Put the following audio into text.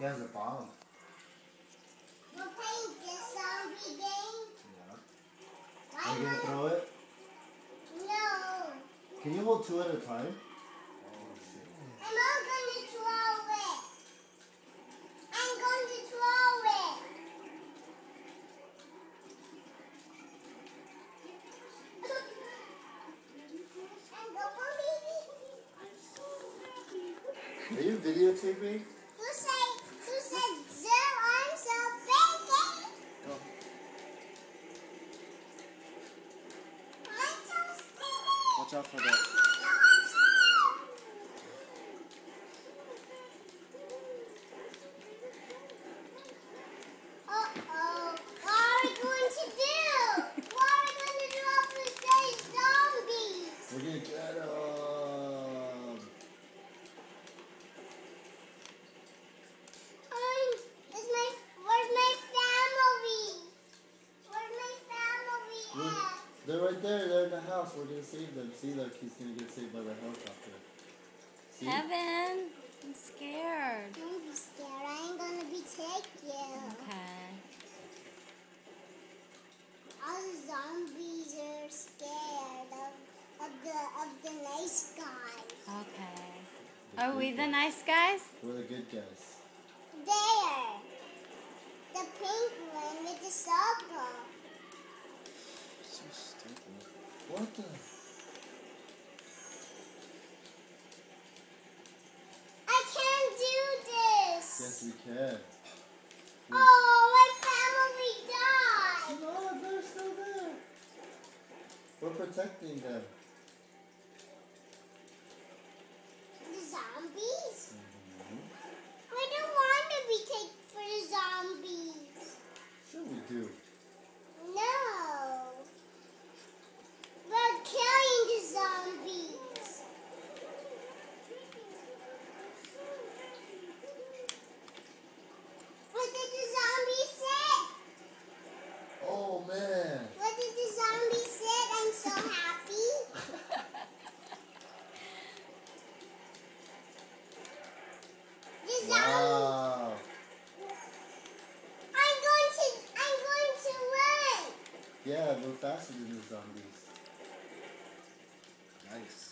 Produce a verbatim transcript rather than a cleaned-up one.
He has a bomb. We're playing this zombie game? Yeah. Why Are you gonna not? throw it? No. Can you hold two at a time? I'm not going to throw it. I'm going to throw it. And go for me. Are you videotaping? Who said, who said, Zell, I'm so big. Oh. I'm so skinny. Watch out for that. Uh-oh. What are we going to do? What are we going to do after these zombies? We're gonna get him. Um, is my, where's my family? Where's my family We're, at? they're right there. They're in the house. We're gonna save them. See, look, he's gonna get saved by the helicopter. See? Evan, I'm scared. Don't be scared. I ain't gonna be take you. Okay. All the zombies are scared of, of the of the nice guys. Okay. Are we the nice guys? We're the good guys. There, the pink one with the circle. So stupid. What the? I can't do this. Yes, we can. Oh, my family died. No, they're still there. We're protecting them. The zombies? Mm-hmm. I don't want to be taken for the zombies. Sure we do. No. We're killing the zombies. What did the zombie say? Oh man. What did the zombie say? I'm so happy. The zombie. Wow. I'm going to. I'm going to run. Yeah, we're faster than the zombies. Nice.